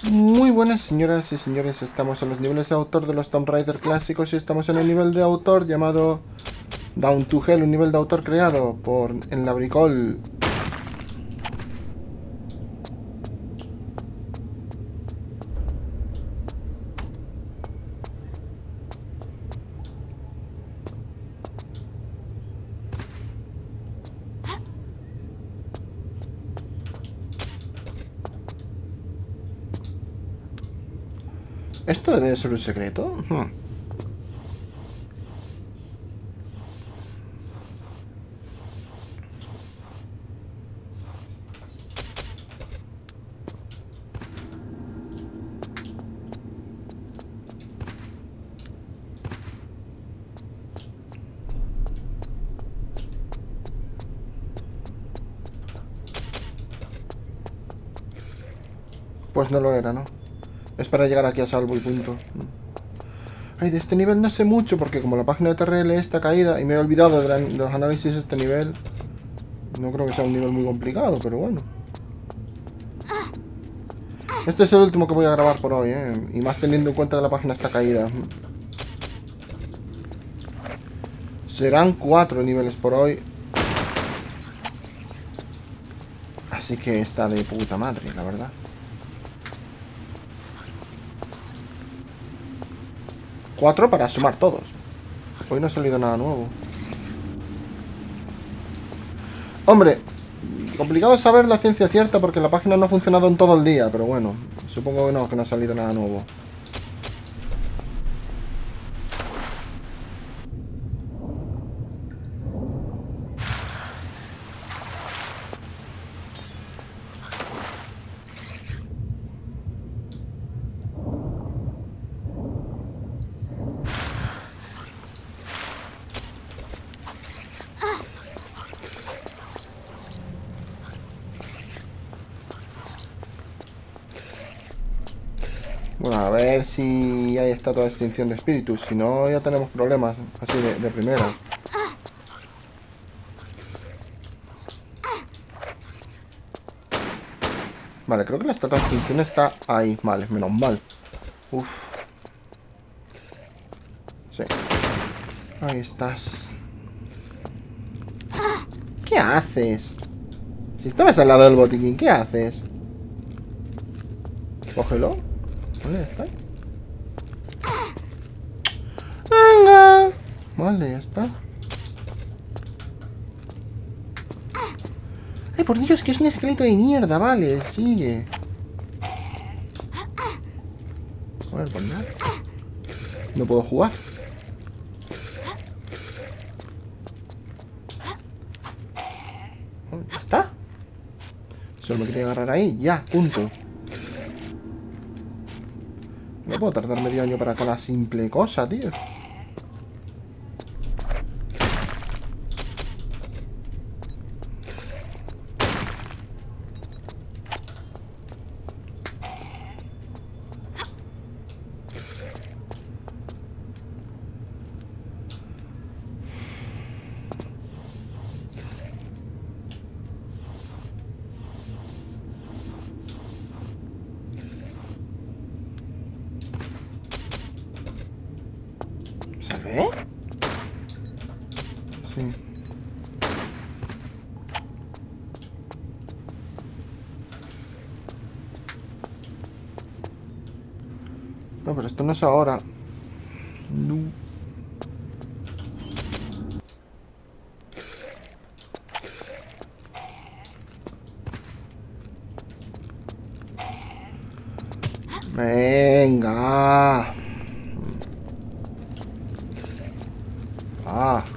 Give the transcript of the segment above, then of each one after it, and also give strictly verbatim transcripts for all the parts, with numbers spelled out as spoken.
Muy buenas señoras y señores, estamos en los niveles de autor de los Tomb Raider clásicos y estamos en el nivel de autor llamado Down to Hell, un nivel de autor creado por Enlabricol. ¿Esto debe de ser un secreto? Hmm. Pues no lo era, ¿no? Es para llegar aquí a salvo y punto. Ay, de este nivel no sé mucho porque como la página de T R L está caída y me he olvidado de, la, de los análisis de este nivel, no creo que sea un nivel muy complicado, pero bueno. Este es el último que voy a grabar por hoy, ¿eh? Y más teniendo en cuenta que la página está caída. Serán cuatro niveles por hoy. Así que está de puta madre, la verdad. Cuatro para sumar todos. Hoy no ha salido nada nuevo. Hombre, complicado saber la ciencia cierta porque la página no ha funcionado en todo el día, pero bueno, supongo que no, que no ha salido nada nuevo. Bueno, a ver si hay estatua de extinción de espíritus. Si no, ya tenemos problemas así de, de primera. Vale, creo que la estatua de extinción está ahí. Vale, menos mal. Uf. Sí. Ahí estás. ¿Qué haces? Si estabas al lado del botiquín, ¿qué haces? Cógelo. ¿Dónde está? ¡Venga! Vale, ya está. ¡Ay, por Dios, que es un esqueleto de mierda! Vale, sigue. A ver, pues nada. No puedo jugar. ¿Dónde está? Solo me quería agarrar ahí. Ya, punto. No puedo tardar medio año para cada simple cosa, tío. ¿Se ve? Sí. No, pero esto no es ahora. No. Venga. Ah.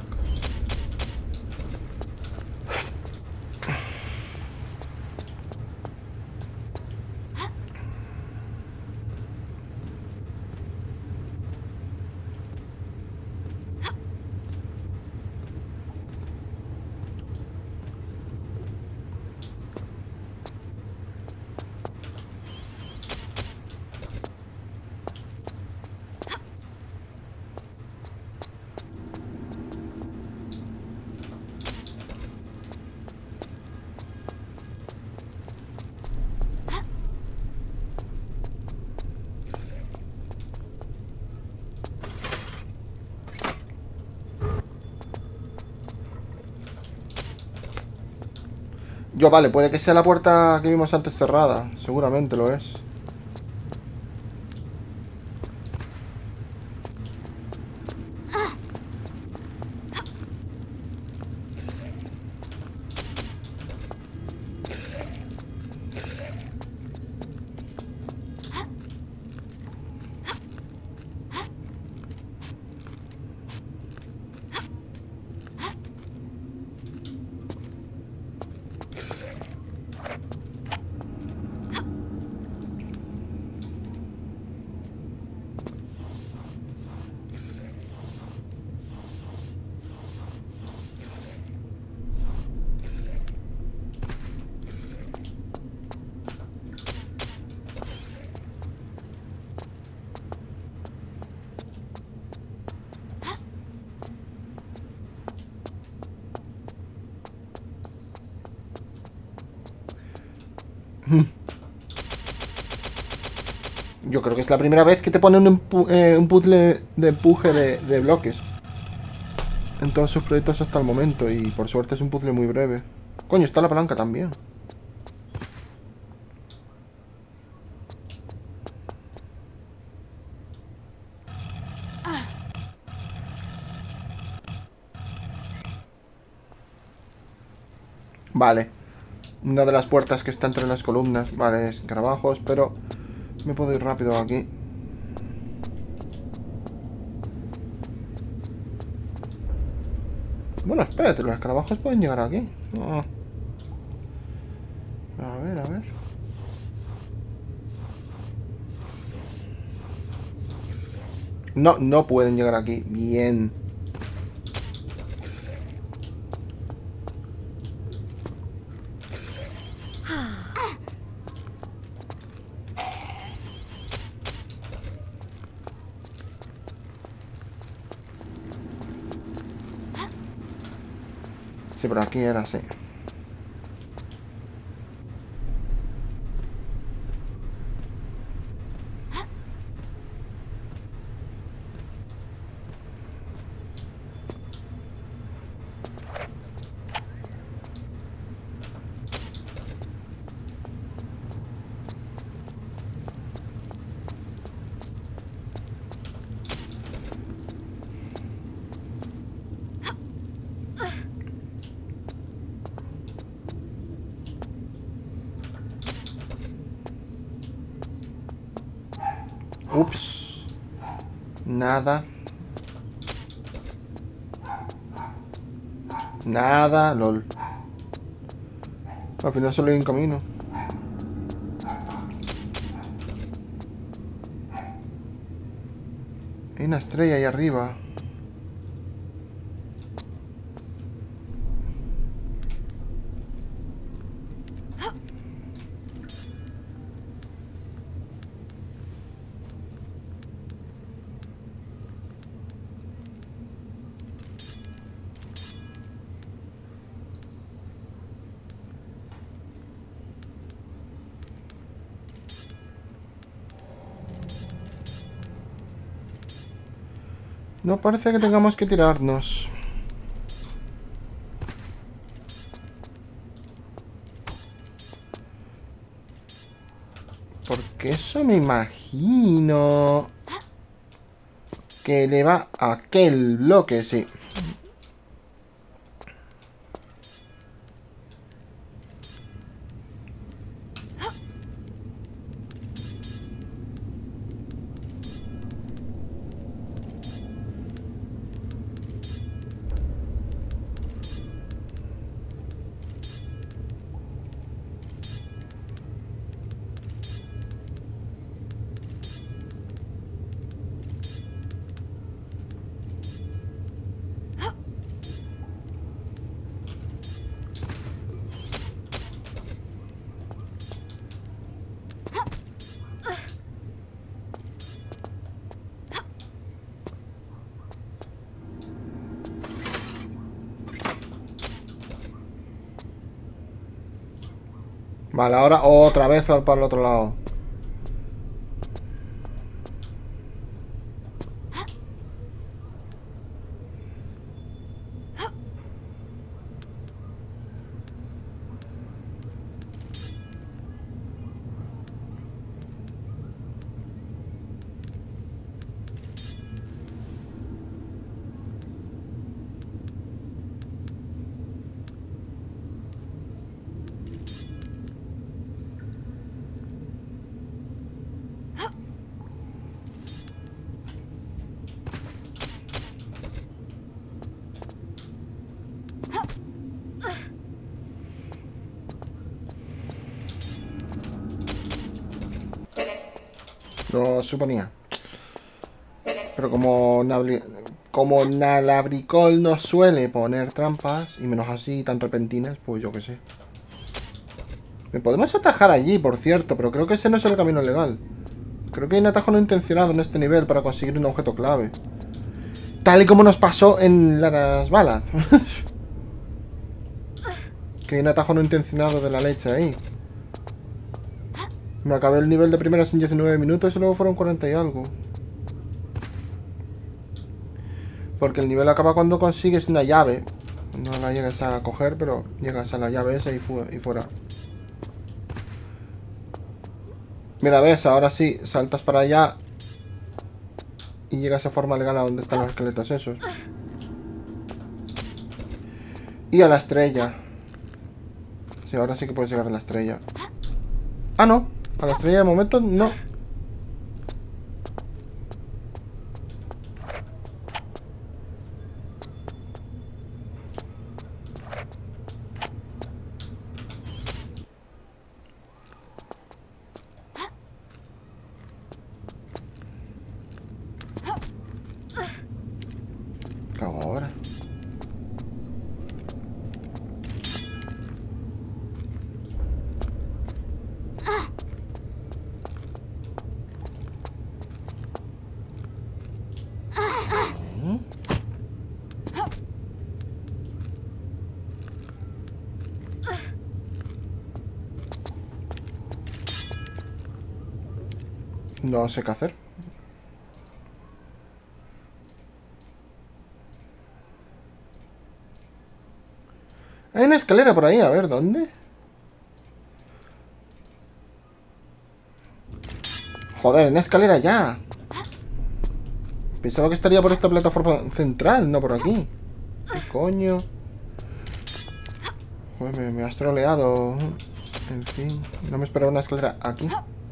Yo, vale, puede que sea la puerta que vimos antes cerrada. Seguramente lo es. Yo creo que es la primera vez que te pone un, eh, un puzzle de empuje de, de bloques. En todos sus proyectos hasta el momento. Y por suerte es un puzzle muy breve. Coño, está la palanca también. Vale. Una de las puertas que está entre las columnas. Vale, es escarabajos, pero me puedo ir rápido aquí. Bueno, espérate, los escarabajos pueden llegar aquí. Oh. A ver, a ver. No, no pueden llegar aquí. Bien. Sí, pero aquí era así. Ups. Nada. Nada, lol. Al final solo hay un camino. Hay una estrella ahí arriba. No parece que tengamos que tirarnos. Porque eso me imagino que le va a aquel bloque, sí. Vale, ahora otra vez para el otro lado. Lo suponía. Pero como, Nabli como Nalabricol no suele poner trampas, y menos así tan repentinas, pues yo qué sé. Me podemos atajar allí, por cierto, pero creo que ese no es el camino legal. Creo que hay un atajo no intencionado en este nivel para conseguir un objeto clave. Tal y como nos pasó en las balas. Que hay un atajo no intencionado de la leche ahí. Me acabé el nivel de primeras en diecinueve minutos y luego fueron cuarenta y algo. Porque el nivel acaba cuando consigues una llave. No la llegas a coger, pero llegas a la llave esa y, fu y fuera. Mira, ves, ahora sí, saltas para allá y llegas a forma legal a donde están los esqueletos esos. Y a la estrella. Sí, ahora sí que puedes llegar a la estrella. Ah, no, a la estrella de momento no. ¿Qué hago ahora? No sé qué hacer. Hay una escalera por ahí, a ver, ¿dónde? Joder, una escalera ya. Pensaba que estaría por esta plataforma central, no por aquí. ¿Qué coño? Joder, me, me has troleado. En fin, no me esperaba una escalera aquí.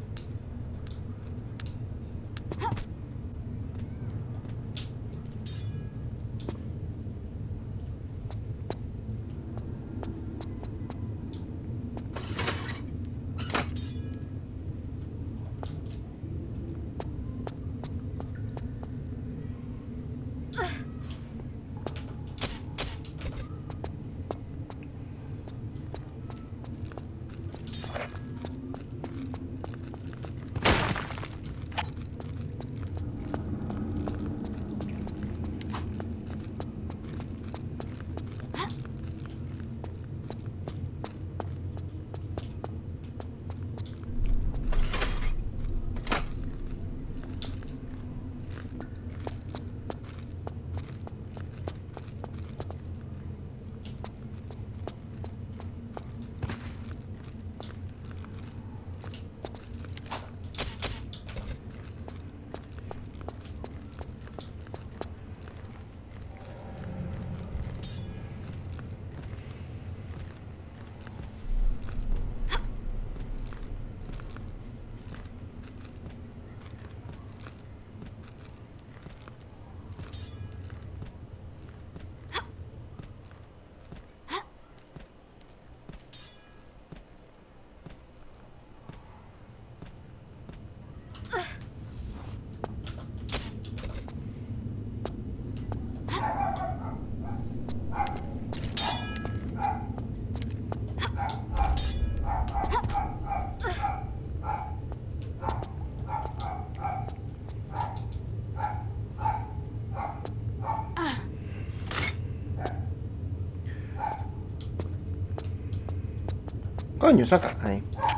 Coño, saca. Ahí.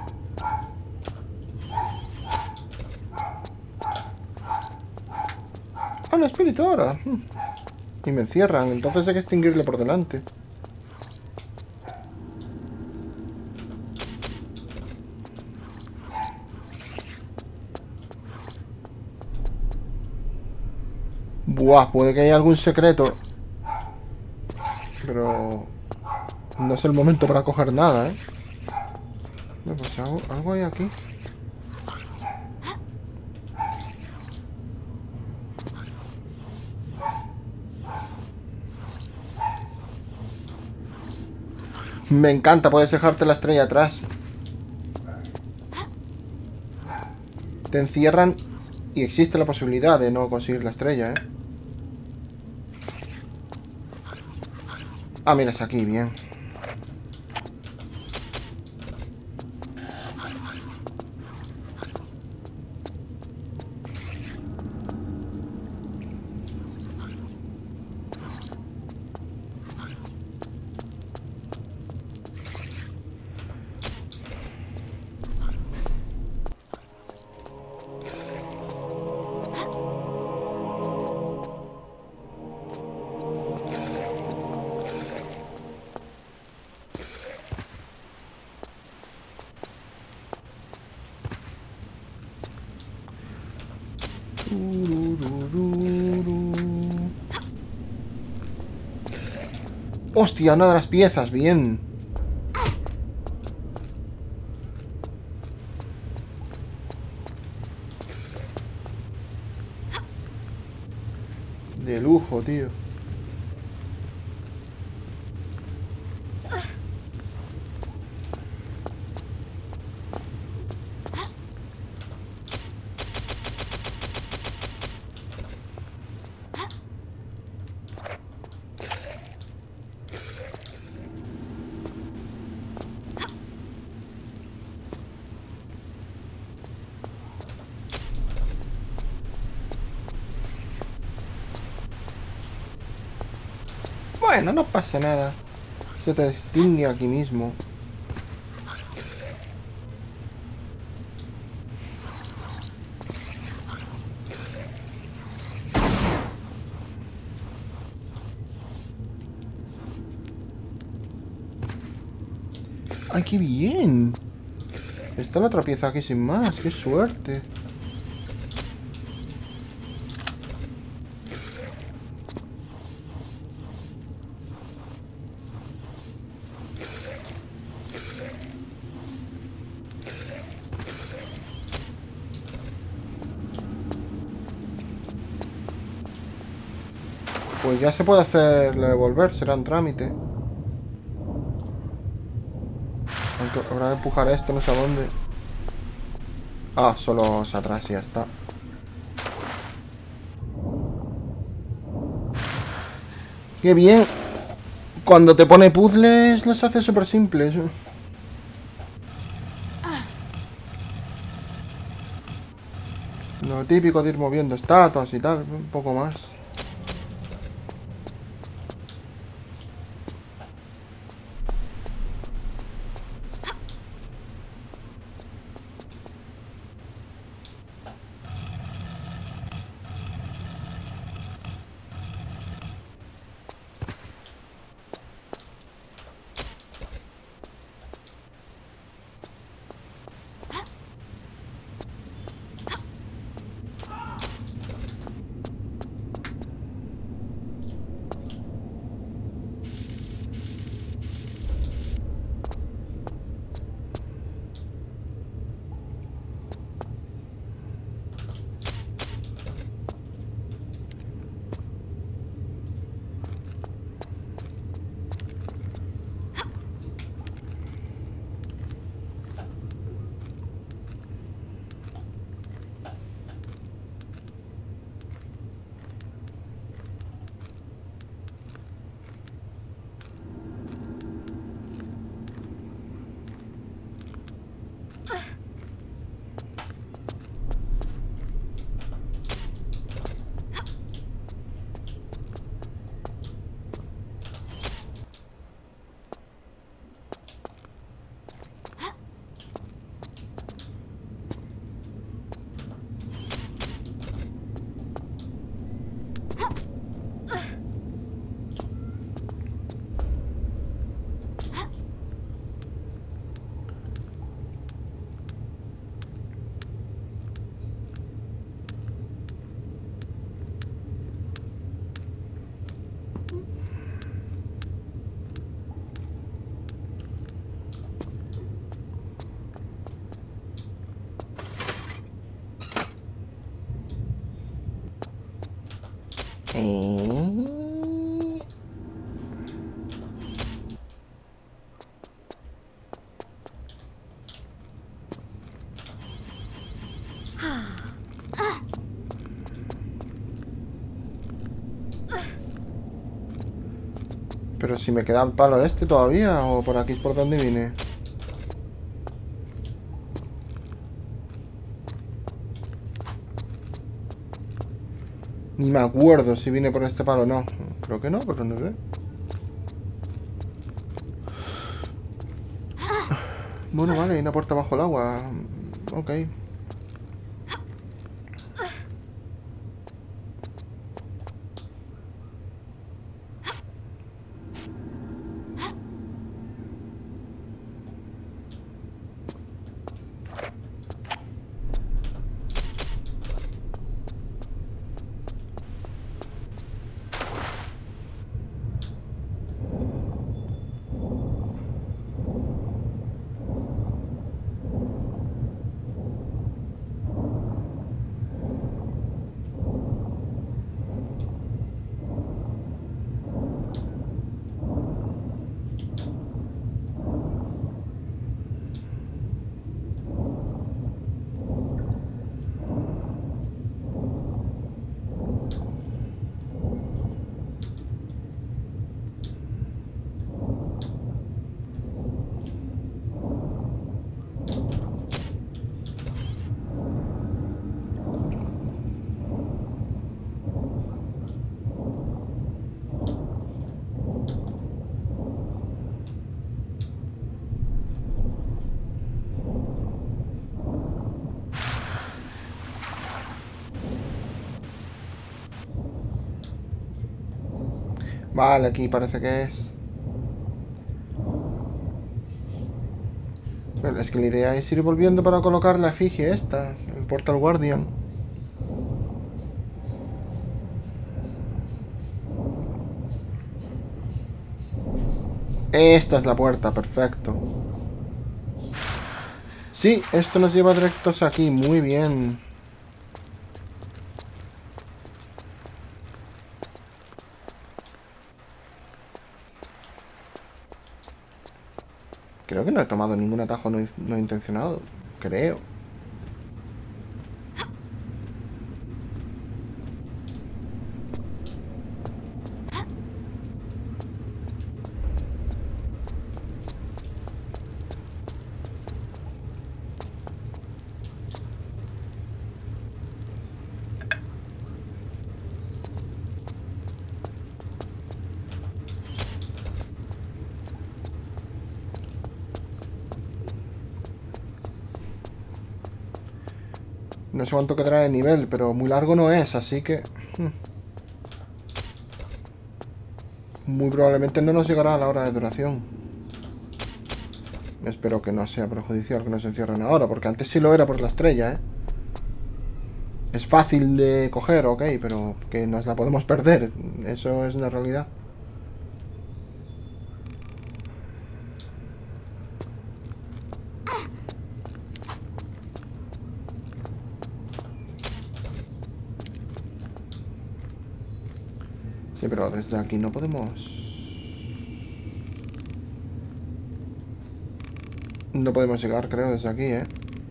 Ah, un espíritu ahora. Y me encierran, entonces hay que extinguirle por delante. Buah, puede que haya algún secreto. Pero no es el momento para coger nada, ¿eh? Pues algo, algo hay aquí. Me encanta, puedes dejarte la estrella atrás. te encierran y existe la posibilidad de no conseguir la estrella, ¿eh? Ah, mira, es aquí, bien. ¡Hostia! Una de las piezas, bien. De lujo, tío. Bueno, no pasa nada. Se te extingue aquí mismo. ¡Ay, qué bien! Está la otra pieza aquí sin más. ¡Qué suerte! Pues ya se puede hacer la de volver, será un trámite. Aunque habrá que empujar esto, no sé a dónde. Ah, solo es atrás y ya está. ¡Qué bien! Cuando te pone puzzles, los hace súper simples. Lo típico de ir moviendo estatuas y tal, un poco más. ¿Eh? Pero si me queda el palo este todavía, o por aquí es por donde vine. Ni me acuerdo si vine por este palo o no. Creo que no, pero no sé. Bueno, vale, hay una puerta bajo el agua. Ok. Vale, aquí parece que es. Pero es que la idea es ir volviendo para colocar la efigie esta, el Portal Guardian. Esta es la puerta, perfecto. Sí, esto nos lleva directos aquí, muy bien. Creo que no he tomado ningún atajo no, no intencionado. Creo. No sé cuánto quedará de nivel, pero muy largo no es, así que... Muy probablemente no nos llegará a la hora de duración. Espero que no sea perjudicial que nos encierren ahora, porque antes sí lo era por la estrella, ¿eh? Es fácil de coger, ok, pero que nos la podemos perder. Eso es una realidad. Sí, pero desde aquí no podemos... No podemos llegar, creo, desde aquí, ¿eh?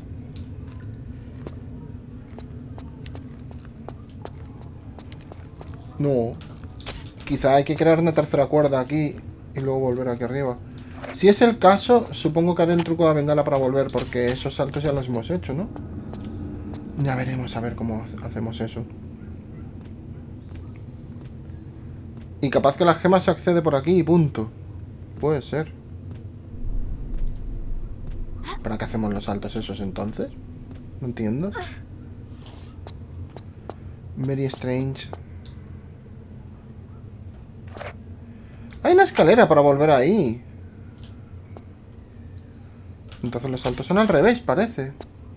No. Quizá hay que crear una tercera cuerda aquí y luego volver aquí arriba. Si es el caso, supongo que haré el truco de la bengala para volver, porque esos saltos ya los hemos hecho, ¿no? Ya veremos a ver cómo hacemos eso. Y capaz que la gema se accede por aquí y punto. Puede ser. ¿Para qué hacemos los saltos esos entonces? No entiendo. Very strange. Hay una escalera para volver ahí. Entonces los saltos son al revés, parece.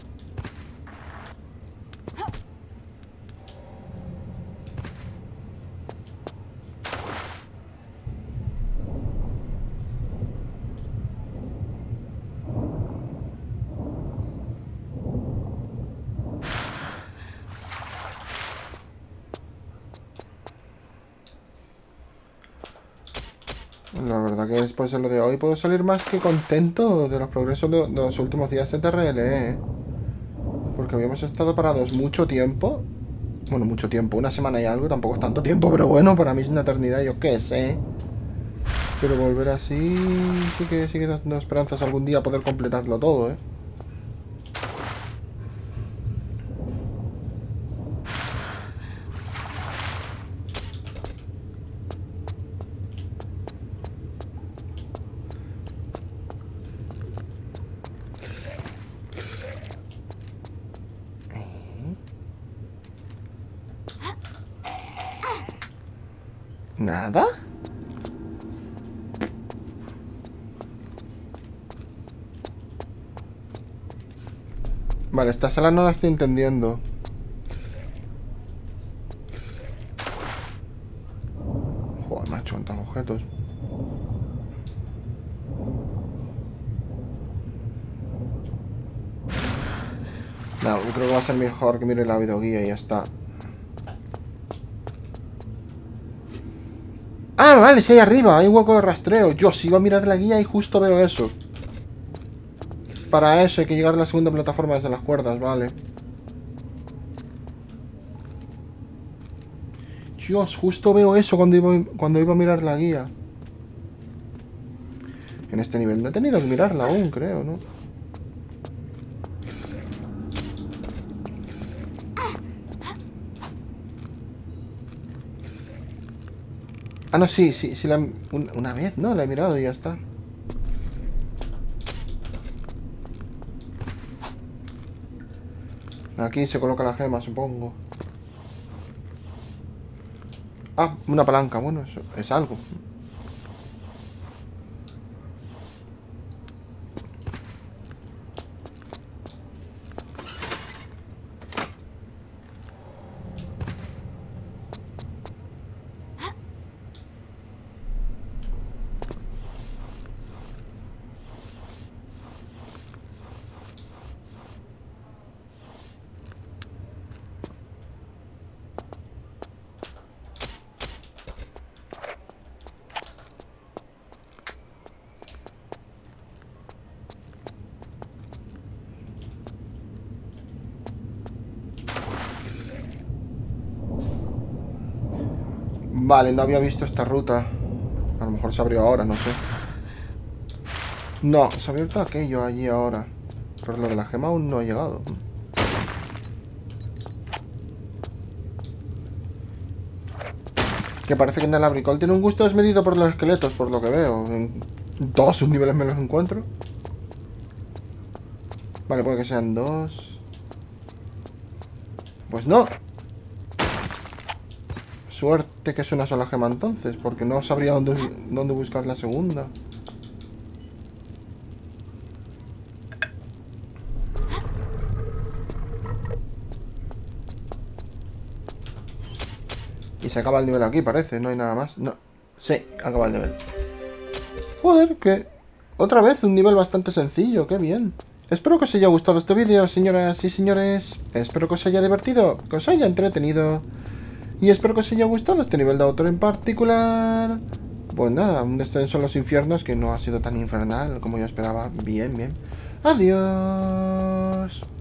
La verdad que después de lo de hoy puedo salir más que contento de los progresos de los últimos días de T R L, ¿eh? Porque habíamos estado parados mucho tiempo. Bueno, mucho tiempo, una semana y algo, tampoco es tanto tiempo, pero bueno, para mí es una eternidad, yo qué sé. Pero volver así sí que sigue dando esperanzas algún día poder completarlo todo, ¿eh? ¿Nada? Vale, esta sala no la estoy entendiendo. Joder, macho, cuántos objetos. No, yo creo que va a ser mejor que mire la videoguía y ya está. Ah, vale, sí, ahí arriba, hay un hueco de rastreo. Yo sí iba a mirar la guía y justo veo eso. Para eso hay que llegar a la segunda plataforma desde las cuerdas, vale. Dios, justo veo eso cuando iba, cuando iba a mirar la guía. En este nivel no he tenido que mirarla aún, creo, ¿no? Ah, no, sí, sí, sí, la, un, una vez, ¿no? La he mirado y ya está. Aquí se coloca la gema, supongo. Ah, una palanca, bueno, eso es algo. Vale, no había visto esta ruta. A lo mejor se abrió ahora, no sé. No, se ha abierto aquello allí ahora. Pero lo de la gema aún no ha llegado. Que parece que en el abricol tiene un gusto desmedido por los esqueletos, por lo que veo. En todos sus niveles me los encuentro. Vale, puede que sean dos. Pues no. Suerte que es una sola gema entonces, porque no sabría dónde, dónde buscar la segunda. Y se acaba el nivel aquí, parece, no hay nada más. No, sí, acaba el nivel. Joder, que... Otra vez, un nivel bastante sencillo, qué bien. Espero que os haya gustado este vídeo, señoras y señores. Espero que os haya divertido, que os haya entretenido. Y espero que os haya gustado este nivel de autor en particular. Pues nada, un descenso a los infiernos que no ha sido tan infernal como yo esperaba. Bien, bien. Adiós.